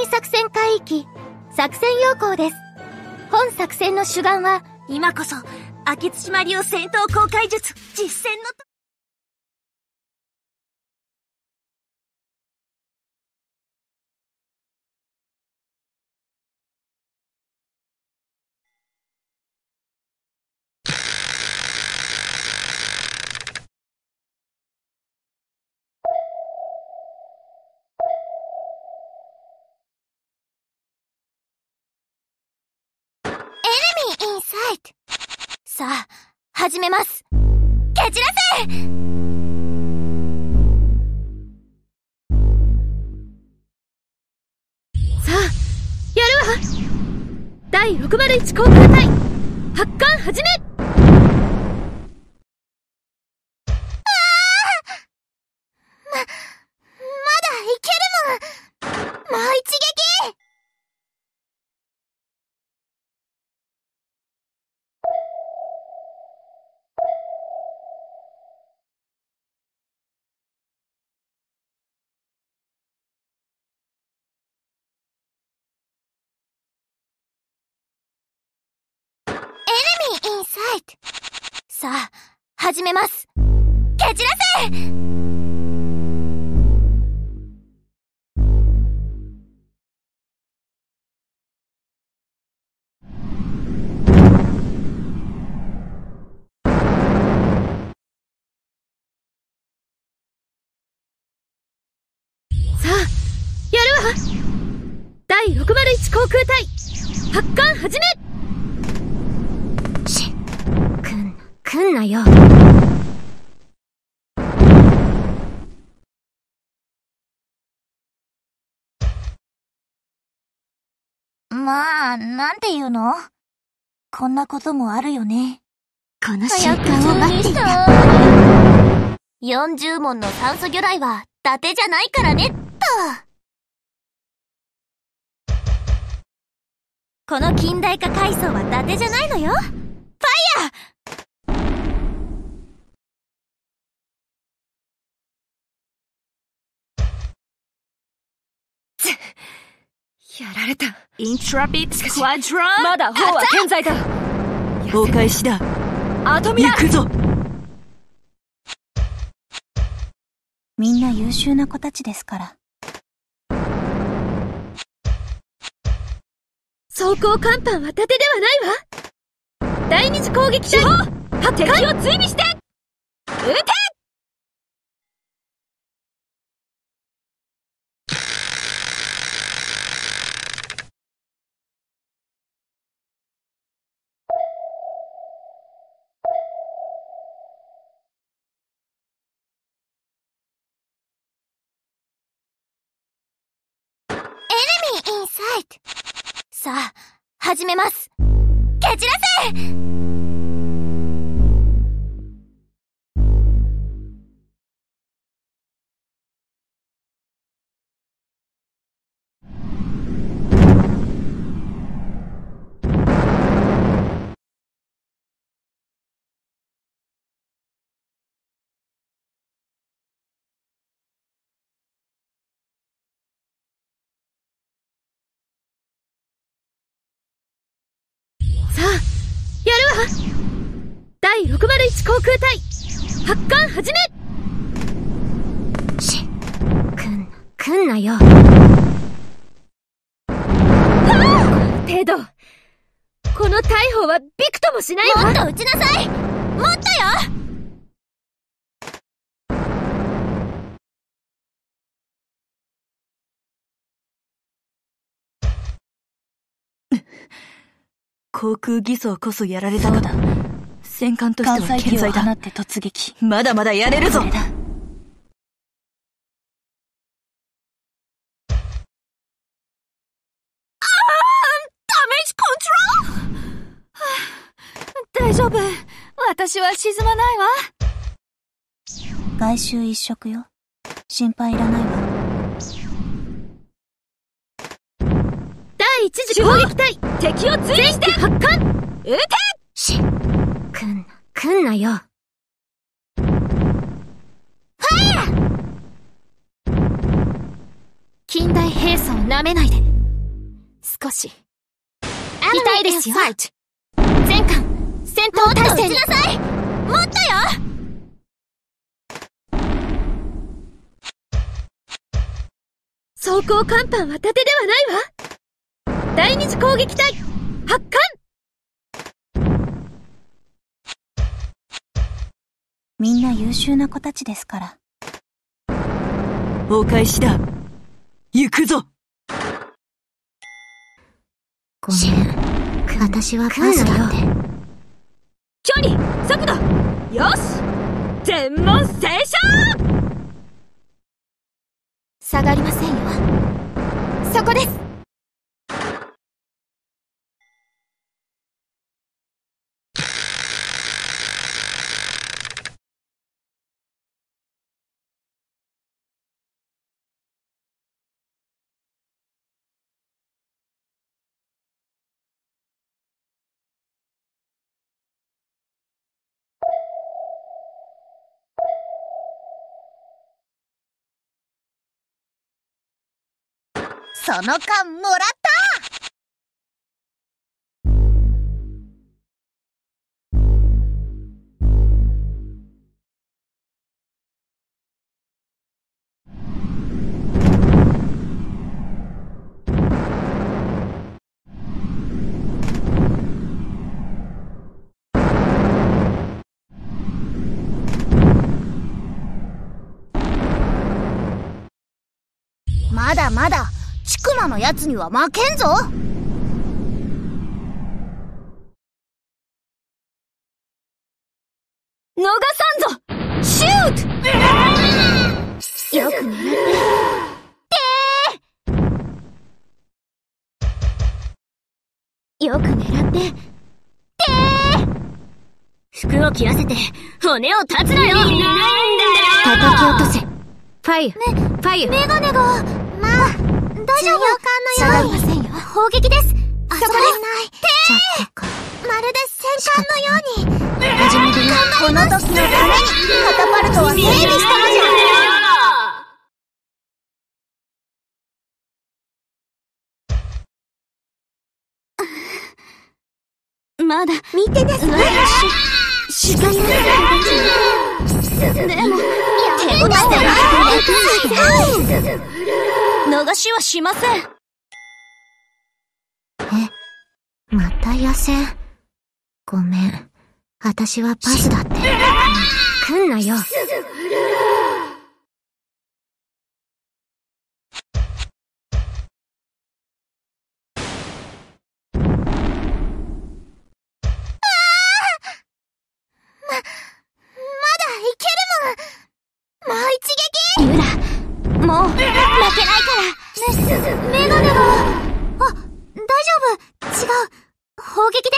作戦海域、作戦要項です。本作戦の主眼は、 今こそ、明津島流戦闘公開術、実践のインサイト。さあ、始めます。蹴散らせ！さあ、やるわ！第601航空隊、発艦始め！まだいけるもん！もう一撃！インサイト。さあ、始めます。蹴散らせ！さあ、やるわ！第601航空隊、発艦始め！来んなよ。 まあ、なんていうの？こんなこともあるよね。 この瞬間を待っていた。40問の酸素魚雷は伊達じゃないからねっと。この近代化階層は伊達じゃないのよ。ファイヤー！ やられた。 イントラピッツクワドラン。 まだ砲は健在だ。 お返しだ。 アトミラ。 行くぞ。 みんな優秀な子たちですから。 装甲甲板は伊達ではないわ。第二次攻撃隊、敵を追尾して、撃て！インサイト。さあ、始めます。蹴散らせ！さあ、やるわ！第601航空隊、発艦始め！来んなよ。程度。この大砲はびくともしないわ。もっと撃ちなさい！もっとよ！ 航空偽装こそやられたがだ。戦艦としては健在だ。 放って突撃。 まだまだやれるぞ。 大丈夫。私は沈まないわ。 外周一色よ。心配いらないわ。 第一次攻撃隊、敵を追尾して発艦！撃て！来んなよ。ファイヤー！近代兵装を舐めないで。 少し。 痛いですよ。全艦、戦闘態勢に。もっとよ。装甲甲板は盾ではないわ。第二次攻撃隊、発艦。 みんな優秀な子たちですから。 お返しだ。行くぞ。 ごめん。私はパスだって。 距離、速度、よし。全問正勝。下がりませんよ。そこです。 その缶もらった。まだまだちくまのやつには負けんぞ。 逃さんぞ。シュート。よく狙ってよく狙って服を切らせて骨を断つなよ。叩き落とせ。ファイファイ。 メガネが。まあ大丈夫。 下がりませんよ。 砲撃です。 そこです。 ちょっとか。まるで戦艦のように。初めてこの時のためにカタパルトは整備したのじゃ。まだ見てなさい。 しかない。でも手応え逃しはしません。 また野戦。ごめん。私はパスだって。 来んなよ。 もう一撃。 ユラ、もう負けないから。 メガネが。あ、大丈夫。違う。砲撃です。